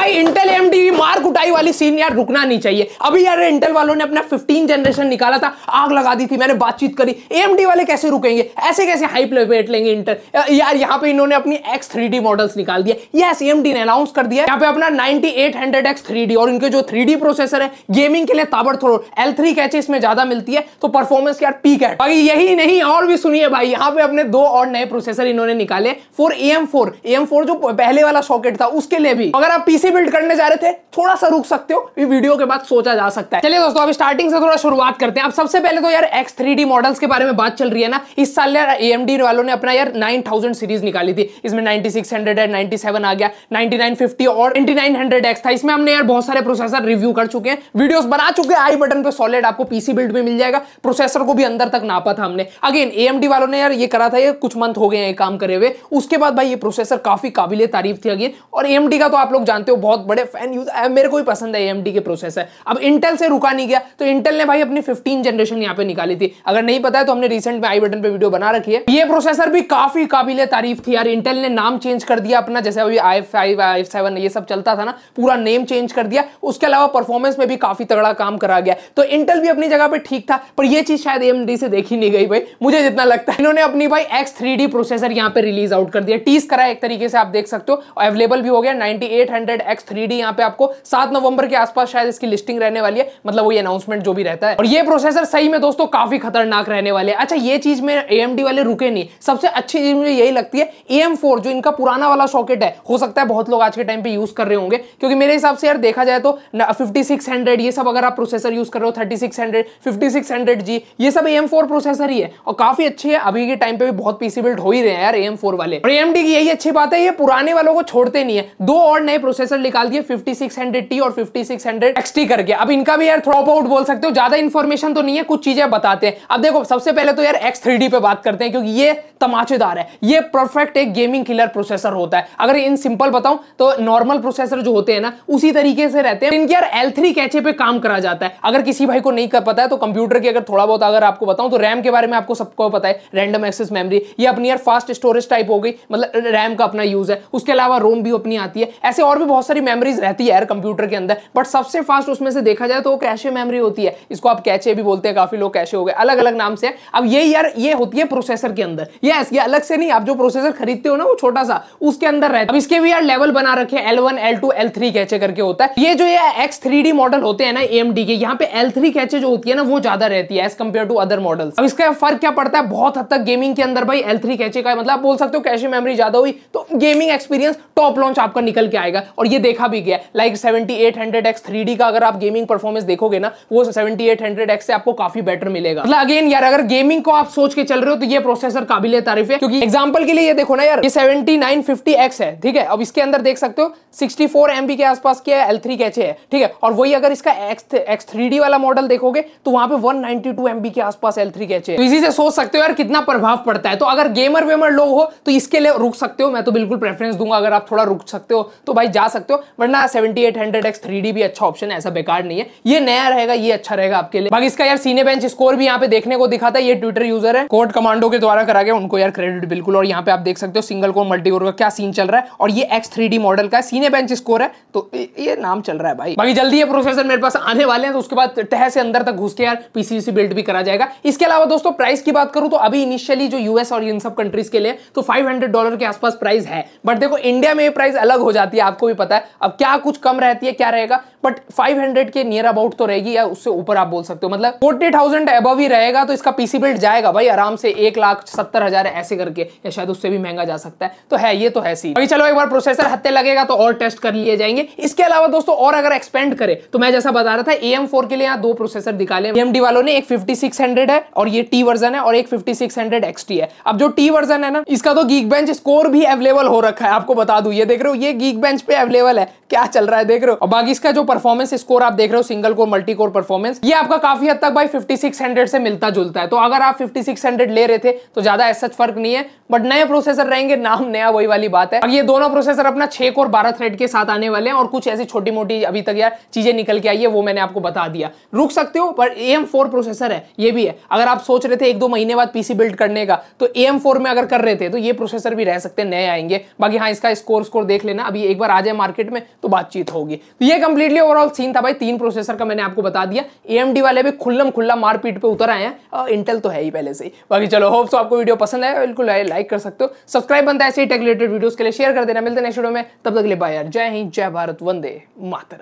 भाई Intel AMD की मार कुटाई वाली सीन यार रुकना नहीं चाहिए। अभी यार इंटेल वालों ने अपना 15 जनरेशन निकाला था, आग लगा दी थी, मैंने बातचीत करी AMD वाले कैसे रुकेंगे, ऐसे कैसे हाइप लपेट लेंगे इंटेल यार। यहाँ पे इन्होंने अपनी X3D मॉडल्स निकाल दिए। यस, AMD ने अनाउंस कर दिया यहाँ पे अपना 9800X 3D, और इनके जो 3D प्रोसेसर है गेमिंग के लिए ताबड़तोड़, L3 कैचे इसमें ज्यादा मिलती है, तो परफॉर्मेंस यार पीक है भाई। यही नहीं और भी सुनिए भाई, यहाँ पे अपने 2 और नए प्रोसेसर इन्होंने निकाले फॉर AM4 जो पहले वाला सॉकेट था उसके लिए भी। अगर आप पीसी बिल्ड करने जा रहे थे थोड़ा सा रुक सकते हो, ये वीडियो के बाद सोचा जा सकता है। चलिए दोस्तों अब स्टार्टिंग से थोड़ा शुरुआत करते हैं। अब सबसे पहले तो यार X3D मॉडल्स के बारे में बात चल रही है ना, इस साल यार AMD वालों ने अपना यार 9000 सीरीज निकाली थी। इसमें 9600 है, 97 आ गया, 9950 और 2900X था। इसमें हमने यार बहुत सारे प्रोसेसर रिव्यू कर चुके हैं, वीडियोस बना चुके हैं। आई बटन पे सॉलिड आपको पीसी बिल्ड में मिल जाएगा, प्रोसेसर को भी अंदर तक नापा था हमने। अगेन AMD वालों ने यार ये करा था, ये कुछ मंथ हो गए हैं ये काम करे हुए। उसके बाद भाई ये प्रोसेसर काफी काबिले तारीफ थी अगेन। और AMD का तो आप लोग जानते हो बहुत बड़े फैन यूज, मेरे को भी पसंद है AMD के प्रोसेसर। अब इंटेल से रुका नहीं गया, तो इंटेल ने भाई अपनी 15 जनरेशन यहाँ पे निकाली थी। अगर नहीं पता है तो हमने रिसेंट में आई बटन पे वीडियो बना रखी है। ये प्रोसेसर भी काफी काबिले तारीफ थी यार। इंटेल ने नाम चेंज कर दिया अपना, जैसे अभी i5 i7 ये सब चलता था ना, पूरा नेम चेंज कर दिया। उसके अलावा परफॉर्मेंस में भी काफी तगड़ा काम करा गया। तो इंटेल भी अपनी जगह पे ठीक था, पर ये चीज शायद AMD से देखी नहीं गई भाई, मुझे जितना लगता है। इन्होंने अपनी भाई X3D प्रोसेसर यहाँ पे रिलीज आउट कर दिया, टीज करा एक तरीके से, आप देख सकते हो। अवेलेबल भी हो गया 9800X 3D यहाँ पे आपको 7 नवंबर के आसपास शायद इसकी लिस्टिंग रहने वाली है, मतलब वही अनाउंसमेंट जो भी रहता है। और ये प्रोसेसर सही में दोस्तों काफी खतरनाक रहने वाले हैं। अच्छा ये चीज में AMD वाले रुके नहीं, सबसे अच्छी चीज मुझे यही लगती है AM4 जो इनका पुराना वाला सॉकेट है, हो सकता है बहुत लोग आज के टाइम पे यूज कर रहे होंगे, क्योंकि मेरे हिसाब से यार देखा जाए तो 5600 ये सब अगर आप प्रोसेसर यूज कर रहे हो, 3600 5600G ये सब AM4 प्रोसेसर ही है और काफी अच्छी है। अभी के टाइम पे भी बहुत पीसी बिल्ड हो ही रहे हैं यार AM4 वाले। और AMD की यही अच्छी बात है, ये पुराने वालों को छोड़ते नहीं है। 2 और नए प्रोसेसर निकाल दिए 5600T और 5600XT करके। अब इनका भी यार ड्रॉप आउट बोल सकते हो, ज्यादा इंफॉर्मेशन तो नहीं है, कुछ चीजें बताते हैं। अब देखो सबसे पहले तो यार X3D पे बात करते हैं, क्योंकि ये तमाचेदार है। ये परफेक्ट एक गेमिंग किलर प्रोसेसर होता है। अगर इन सिंपल बताऊं तो नॉर्मल प्रोसेसर जो होते हैं ना उसी तरीके से रहते हैं। इनके यार L3 कैचे पे काम करा जाता है। अगर किसी भाई को नहीं कर पता है तो कंप्यूटर की अगर थोड़ा बहुत अगर आपको बताऊं तो रैम के बारे में आपको सबको पता है, रैंडम एक्सेस मेमोरी, ये अपनी यार फास्ट स्टोरेज टाइप हो गई, मतलब रैम का अपना यूज है। उसके अलावा रोम भी अपनी आती है। ऐसे और भी बहुत सारी मेमोरीज रहती है यार कंप्यूटर के अंदर, बट सबसे फास्ट उसमें से देखा जाए तो कैशे मेमोरी होती है। इसको आप कैचे भी बोलते हैं, काफी लोग कैशे हो गए, अलग अलग नाम से। अब ये यार ये होती है प्रोसेसर के अंदर, ये अलग से नहीं, आप जो प्रोसेसर खरीदते हो ना वो छोटा सा उसके अंदर रहता है। अब इसके भी यार लेवल बना रखे हैं, L1 L2 L3 कैचे करके होता है। ये जो ये X3D मॉडल होते हैं ना AMD के, यहाँ पे L3 कैचे जो होती है ना वो ज्यादा रहती है as compared to other models. अब इसका फर्क क्या पड़ता है, बहुत हद तक गेमिंग के अंदर भाई L3 कैचे का मतलब आप बोल सकते हो कैशे मेमोरी ज्यादा हुई तो गेमिंग एक्सपीरियंस टॉप लॉन्च आपका निकल के आएगा। और ये देखा भी गया, लाइक 7800X 3D का अगर आप गेमिंग परफॉर्मेंस देखोगे ना वो 7800X से आपको काफी बेटर मिलेगा। मतलब अगेन यार अगर गेमिंग को आप सोच के चल रहे हो तो ये प्रोसेसर काबिले तारीफ है। क्योंकि एग्जांपल के लिए ये देखो ना यार, ये 7950X है, ठीक है। अब इसके अंदर देख सकते हो 64 MB के आसपास के L3 कैचे है, ठीक है। और वही अगर इसका X3D वाला मॉडल देखोगे तो वहां पे 192 MB के आसपास L3 कैचे है। तो इसी से सोच सकते हो यार कितना प्रभाव पड़ता है। तो अगर गेमर वेमर लोग हो तो इसके लिए रुक सकते हो, मैं तो बिल्कुल प्रेफरेंस दूंगा। अगर आप थोड़ा रुक सकते हो तो भाई जा सकते हो, वरना 7800X 3D भी अच्छा ऑप्शन है, ऐसा बेकार नहीं है। ये नया रहेगा, ये अच्छा रहेगा आपके लिए। बाकी इसका यार सीनेबेंच स्कोर भी यहाँ पे देखने को दिखाता है। ये ट्विटर यूजर है, कोड कमांडो के द्वारा करा गया, उनको यार क्रेडिट बिल्कुल। और यहाँ पे आप देख सकते हो सिंगल कोर मल्टीकोर का क्या सीन चल रहा है। और ये X3D मॉडल का सीनेबेंच स्कोर है, तो ये नाम चल रहा है भाई। बाकी जल्दी ये प्रोसेसर मेरे पास आने वाले हैं, तो उसके बाद तह से अंदर तक घुस के यार पीसी बिल्ड भी करा जाएगा। इसके अलावा दोस्तों प्राइस की बात करूं तो अभी इनिशियली जो यूएस और इन सब कंट्रीज के लिए तो $500 के आसपास प्राइस है। बट देखो इंडिया में ये प्राइस अलग हो जाती है, आपको भी पता है। अब क्या कुछ कम रहती है, क्या रहेगा, बट 500 के नियर अबाउट तो रहेगी, या उससे ऊपर आप बोल सकते हो। मतलब 40,000 अबव ही रहेगा तो इसका पीसी बिल्ड जाएगा भाई आराम से 1,70,000 ऐसे करके, या शायद उससे भी महंगा जा सकता है। तो है, ये तो है सी। अभी चलो एक बार प्रोसेसर हत्ते लगेगा तो और टेस्ट कर लिए जाएंगे। इसके अलावा दोस्तों और अगर एक्सपेंड करे तो मैं जैसा बता रहा था AM4 के लिए यहाँ 2 प्रोसेसर निकाले AMD वालों ने। एक 5600 है और ये T वर्जन है, और एक 5600XT है। अब जो T वर्जन है ना इसका तो Geekbench स्कोर भी अवेलेबल हो रखा है, आपको बता दूं। ये देख रहे हो, ये Geekbench पे अवेलेबल है, क्या चल रहा है देख रहे हो। और बाकी इसका जो परफॉर्मेंस स्कोर आप देख रहे हो, single core multi core performance, ये आपका काफी हद तक भाई 5600 से मिलता जुलता है। तो अगर आप 5600 ले रहे थे तो ज्यादा ऐसा फर्क नहीं है, बट नए प्रोसेसर रहेंगे, नाम नया, वही वाली बात है। अब ये दोनों प्रोसेसर अपना 6 कोर 12 थ्रेड के साथ आने वाले हैं, और कुछ ऐसी छोटी मोटी अभी तक यार चीजें निकल के आई है, वो मैंने आपको बता दिया। रुक सकते हो, पर AM4 प्रोसेसर है, ये भी है। अगर आप सोच रहे थे 1-2 महीने बाद पीसी बिल्ड करने का, तो AM4 में अगर कर रहे थे तो ये प्रोसेसर भी रह सकते हैं, नए आएंगे। बाकी हाँ, इसका स्कोर देख लेना, अभी एक बार आ जाए मार्केट में तो बातचीत होगी। तो ये कंप्लीटली ओवरऑल सीन था भाई, 3 प्रोसेसर का मैंने आपको बता दिया। AMD वाले भी खुल्लम खुल्ला मारपीट पे उतर आए हैं, और इंटेल तो है ही पहले से ही। बाकी चलो, होप सो आपको वीडियो पसंद आया, बिल्कुल लाइक कर सकते हो, सब्सक्राइब बनता है ऐसे ही टेक रिलेटेड वीडियोस के लिए, शेयर कर देना। मिलते हैं नेक्स्ट वीडियो में, तब तक के लिए बाय यार, जय हिंद, जय भारत, वंदे मातरम।